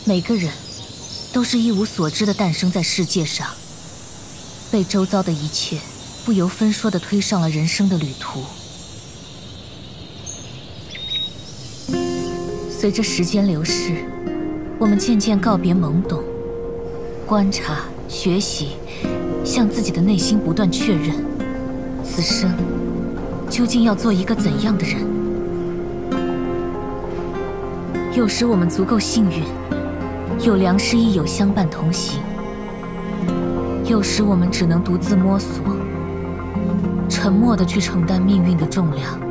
每个人都是一无所知的诞生在世界上，被周遭的一切不由分说地推上了人生的旅途。随着时间流逝，我们渐渐告别懵懂，观察、学习，向自己的内心不断确认，此生究竟要做一个怎样的人。有时我们足够幸运，有良师益友相伴同行；有时我们只能独自摸索，沉默地去承担命运的重量。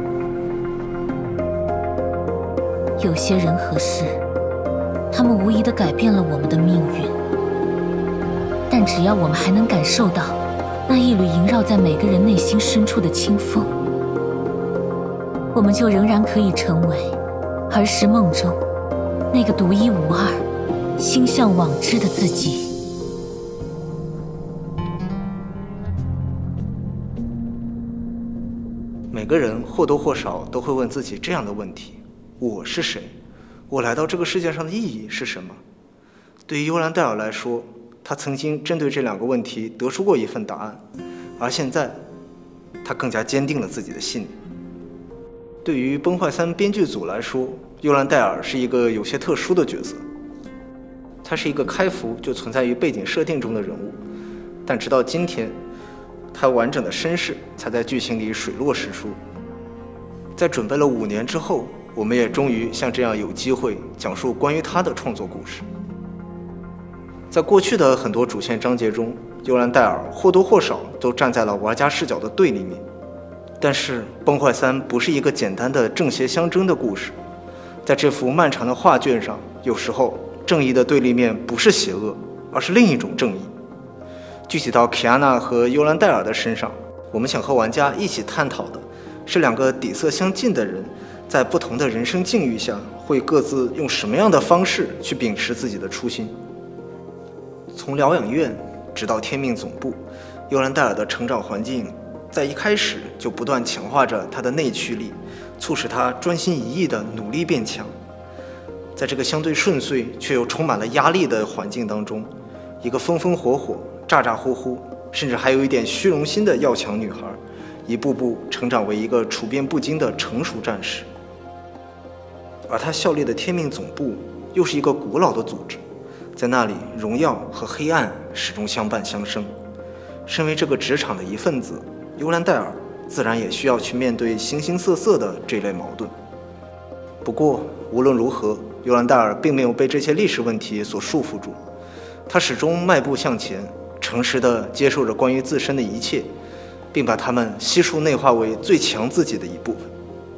有些人和事，他们无疑地改变了我们的命运，但只要我们还能感受到那一缕萦绕在每个人内心深处的清风，我们就仍然可以成为儿时梦中那个独一无二、心向往之的自己。 每个人或多或少都会问自己这样的问题：我是谁？我来到这个世界上的意义是什么？对于尤兰戴尔来说，他曾经针对这两个问题得出过一份答案，而现在他更加坚定了自己的信念。对于《崩坏3》编剧组来说，尤兰戴尔是一个有些特殊的角色。他是一个开服就存在于背景设定中的人物，但直到今天，他完整的身世才在剧情里水落石出。在准备了5年之后，我们也终于像这样有机会讲述关于他的创作故事。在过去的很多主线章节中，尤兰戴尔或多或少都站在了玩家视角的对立面。但是《崩坏3》不是一个简单的正邪相争的故事，在这幅漫长的画卷上，有时候正义的对立面不是邪恶，而是另一种正义。具体到凯亚娜和尤兰戴尔的身上，我们想和玩家一起探讨的是两个底色相近的人，在不同的人生境遇下，会各自用什么样的方式去秉持自己的初心。从疗养院直到天命总部，尤兰戴尔的成长环境在一开始就不断强化着他的内驱力，促使他专心一意地努力变强。在这个相对顺遂却又充满了压力的环境当中，一个风风火火、咋咋呼呼，甚至还有一点虚荣心的要强女孩，一步步成长为一个处变不惊的成熟战士。而他效力的天命总部又是一个古老的组织，在那里荣耀和黑暗始终相伴相生。身为这个职场的一份子，尤兰戴尔自然也需要去面对形形色色的这类矛盾。不过无论如何，尤兰戴尔并没有被这些历史问题所束缚住，他始终迈步向前，诚实地接受着关于自身的一切，并把它们悉数内化为最强自己的一部分。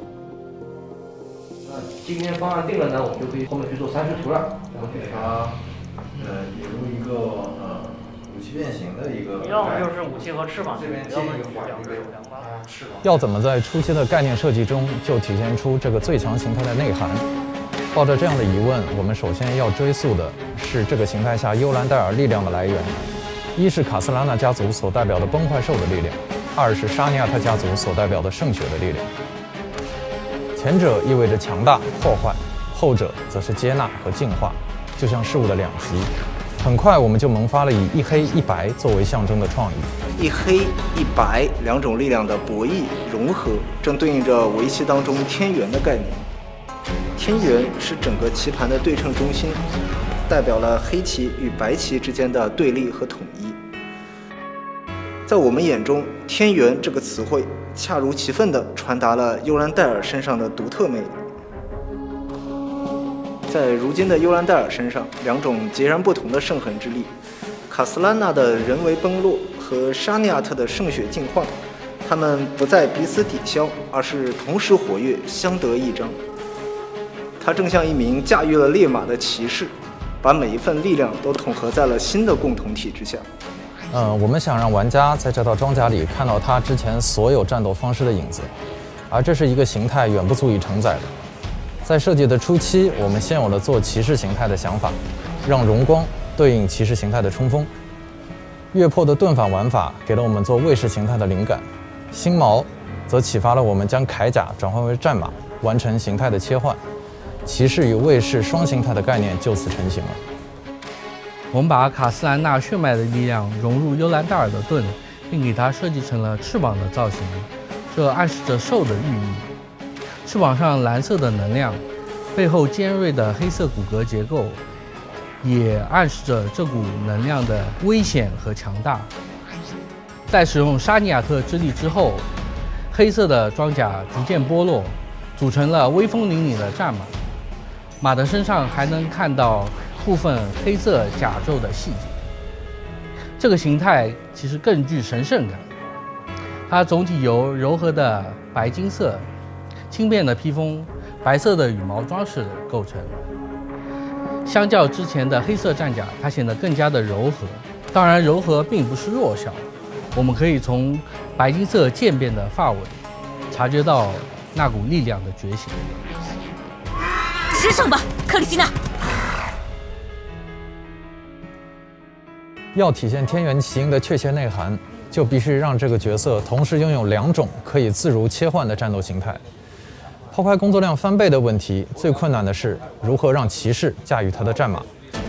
今天方案定了呢，我们就可以后面去做参数图了。 然后给它引入一个武器变形的一个， 要么就是武器和翅膀， 这边接一个环一个翅膀。 要怎么在初期的概念设计中就体现出这个最强形态的内涵？抱着这样的疑问，我们首先要追溯的是这个形态下尤兰戴尔力量的来源。一是卡斯拉纳家族所代表的崩坏兽的力量，二是沙尼亚特家族所代表的圣血的力量。前者意味着强大、破坏，后者则是接纳和净化，就像事物的两极。很快我们就萌发了以一黑一白作为象征的创意。 一黑一白两种力量的博弈融合，正对应着围棋当中天元的概念。天元是整个棋盘的对称中心，代表了黑棋与白棋之间的对立和统一。在我们眼中，天元这个词汇恰如其分地传达了尤兰戴尔身上的独特魅力。在如今的尤兰戴尔身上，两种截然不同的圣痕之力，卡斯拉纳的人为崩落和沙尼亚特的圣血净化，他们不再彼此抵消，而是同时活跃，相得益彰。他正像一名驾驭了烈马的骑士，把每一份力量都统合在了新的共同体之下。 我们想让玩家在这套装甲里看到他之前所有战斗方式的影子，而这是一个形态远不足以承载的。在设计的初期，我们先有了做骑士形态的想法，让荣光对应骑士形态的冲锋。月破的盾反玩法给了我们做卫士形态的灵感，星矛则启发了我们将铠甲转换为战马，完成形态的切换。 骑士与卫士双形态的概念就此成型了。 我们把卡斯兰纳血脉的力量融入幽兰戴尔的盾，并给它设计成了翅膀的造型，这暗示着兽的寓意。翅膀上蓝色的能量，背后尖锐的黑色骨骼结构，也暗示着这股能量的危险和强大。在使用沙尼亚特之力之后，黑色的装甲逐渐剥落，组成了威风凛凛的战马。马的身上还能看到部分黑色甲胄的细节。这个形态其实更具神圣感，它总体由柔和的白金色、轻便的披风、白色的羽毛装饰构成。相较之前的黑色战甲，它显得更加的柔和。当然，柔和并不是弱小，我们可以从白金色渐变的发尾察觉到那股力量的觉醒。 吃上吧，克里希娜！ 要体现天元奇鹰的确切内涵，就必须让这个角色同时拥有2种可以自如切换的战斗形态。抛开工作量翻倍的问题，最困难的是如何让骑士驾驭他的战马。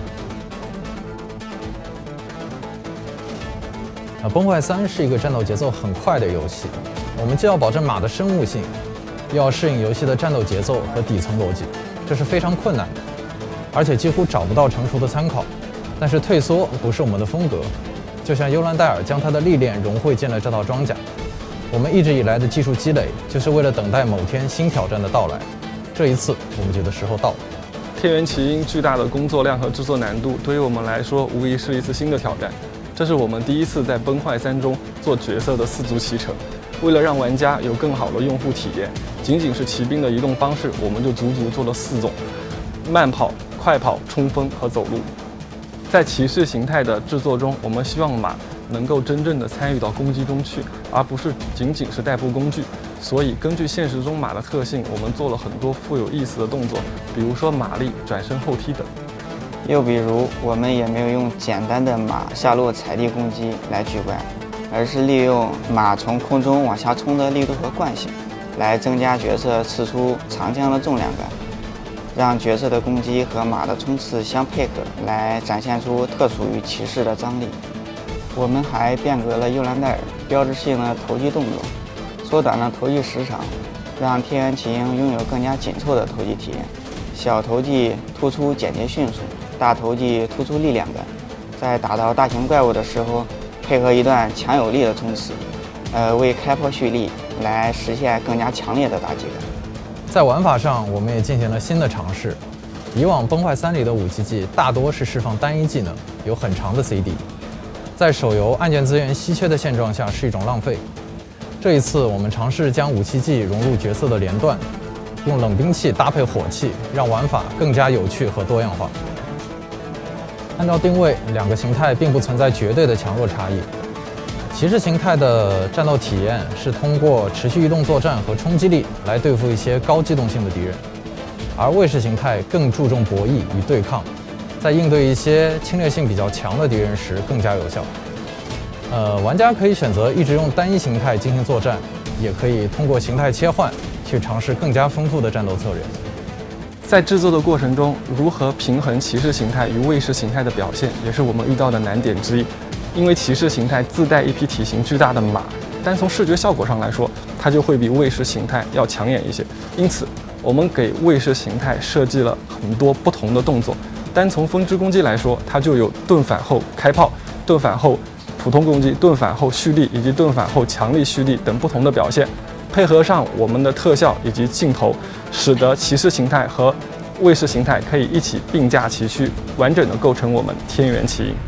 崩坏3是一个战斗节奏很快的游戏，我们既要保证马的生物性，又要适应游戏的战斗节奏和底层逻辑，这是非常困难的，而且几乎找不到成熟的参考。但是退缩不是我们的风格，就像幽兰戴尔将他的历练融汇进了这套装甲。我们一直以来的技术积累，就是为了等待某天新挑战的到来。这一次，我们觉得时候到了。 天元奇鹰巨大的工作量和制作难度，对于我们来说无疑是一次新的挑战。这是我们第一次在崩坏3中做角色的4足骑乘。为了让玩家有更好的用户体验，仅仅是骑兵的移动方式，我们就足足做了4种：慢跑、快跑、冲锋和走路。在骑士形态的制作中，我们希望马能够真正的参与到攻击中去，而不是仅仅是代步工具。所以，根据现实中马的特性，我们做了很多富有意思的动作，比如说马力、转身后踢等。 又比如，我们也没有用简单的马下落踩地攻击来拒怪，而是利用马从空中往下冲的力度和惯性，来增加角色刺出长枪的重量感，让角色的攻击和马的冲刺相配合，来展现出特属于骑士的张力。我们还变革了幽兰戴尔标志性的投击动作，缩短了投击时长，让天元奇鹰拥有更加紧凑的投击体验。小投技突出简洁迅速，大投技突出力量感。在打到大型怪物的时候，配合一段强有力的冲刺，为开炮蓄力，来实现更加强烈的打击感。 在玩法上，我们也进行了新的尝试。以往崩坏3里的武器技大多是释放单一技能，有很长的 CD， 在手游按键资源稀缺的现状下是一种浪费。这一次，我们尝试将武器技融入角色的连段，用冷兵器搭配火器，让玩法更加有趣和多样化。按照定位，2个形态并不存在绝对的强弱差异。骑士形态的战斗体验是通过持续移动作战和冲击力来对付一些高机动性的敌人，而卫士形态更注重博弈与对抗，在应对一些侵略性比较强的敌人时更加有效。玩家可以选择一直用单一形态进行作战，也可以通过形态切换去尝试更加丰富的战斗策略。 在制作的过程中，如何平衡骑士形态与卫士形态的表现，也是我们遇到的难点之一。因为骑士形态自带一匹体型巨大的马，单从视觉效果上来说，它就会比卫士形态要抢眼一些。因此，我们给卫士形态设计了很多不同的动作。单从分支攻击来说，它就有盾反后开炮、盾反后普通攻击、盾反后蓄力以及盾反后强力蓄力等不同的表现。配合上我们的特效以及镜头，使得骑士形态和卫士形态可以一起并驾齐驱，完整的构成我们天元奇鹰。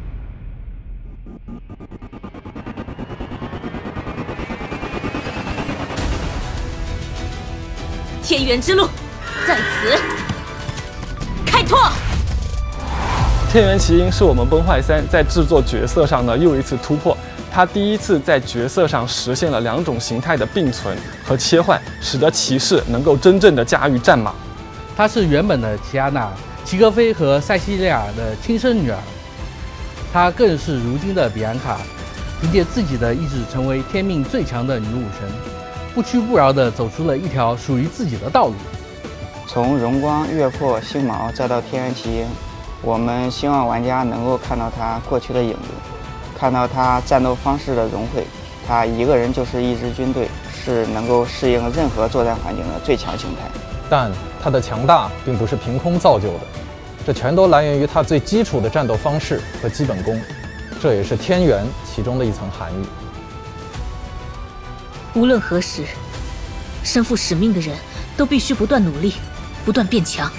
天元之路在此开拓。 天元奇鹰是我们崩坏3在制作角色上的又一次突破。它第一次在角色上实现了2种形态的并存和切换，使得骑士能够真正的驾驭战马。 她是原本的齐亚娜、齐格菲和塞西利亚的亲生女儿，她更是如今的比安卡，凭借自己的意志成为天命最强的女武神，不屈不挠地走出了一条属于自己的道路。 从荣光、月破、星毛再到天元奇鹰，我们希望玩家能够看到他过去的影子，看到他战斗方式的融汇。他一个人就是一支军队，是能够适应任何作战环境的最强形态。 但他的强大并不是凭空造就的，这全都来源于他最基础的战斗方式和基本功，这也是天元其中的一层含义。 无论何时，身负使命的人都必须不断努力，不断变强。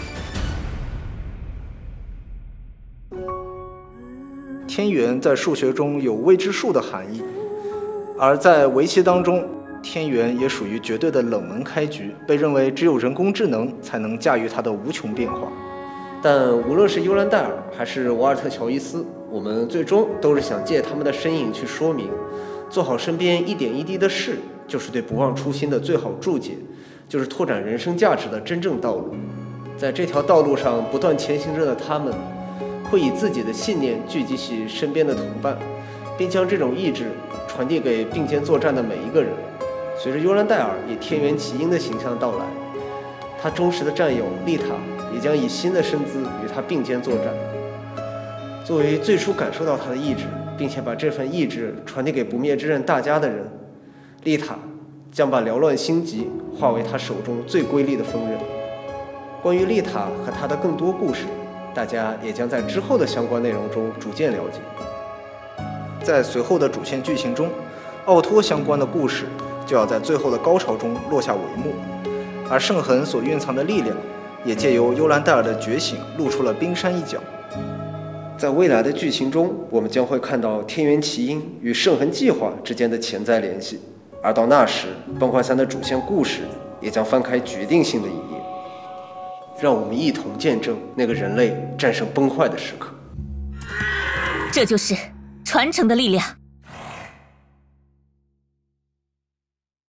天元在数学中有未知数的含义，而在围棋当中，天元也属于绝对的冷门开局，被认为只有人工智能才能驾驭它的无穷变化。 但无论是尤兰戴尔还是瓦尔特乔伊斯，我们最终都是想借他们的身影去说明，做好身边一点一滴的事，就是对不忘初心的最好注解，就是拓展人生价值的真正道路。在这条道路上不断前行着的他们，会以自己的信念聚集起身边的同伴，并将这种意志传递给并肩作战的每一个人。随着尤兰戴尔以天元奇鹰的形象到来，他忠实的战友丽塔也将以新的身姿与他并肩作战。作为最初感受到他的意志，并且把这份意志传递给不灭之刃大家的人，丽塔将把缭乱星级化为他手中最瑰丽的锋刃。关于丽塔和他的更多故事，大家也将在之后的相关内容中逐渐了解。 在随后的主线剧情中，奥托相关的故事就要在最后的高潮中落下帷幕，而圣痕所蕴藏的力量也借由尤兰戴尔的觉醒露出了冰山一角。 在未来的剧情中，我们将会看到天元奇鹰与圣痕计划之间的潜在联系，而到那时，崩坏3的主线故事也将翻开决定性的一页，让我们一同见证那个人类战胜崩坏的时刻。 这就是传承的力量。